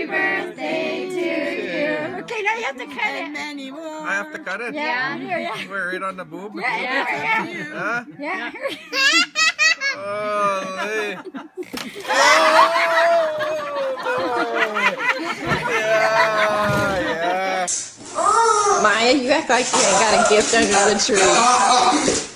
birthday to you. Okay, now you have to cut it. Many more. I have to cut it? Yeah, here, yeah. We're right on the boob? Yeah. Huh? Yeah. Holy. Yeah. Maya, you act like you ain't got a gift under the tree.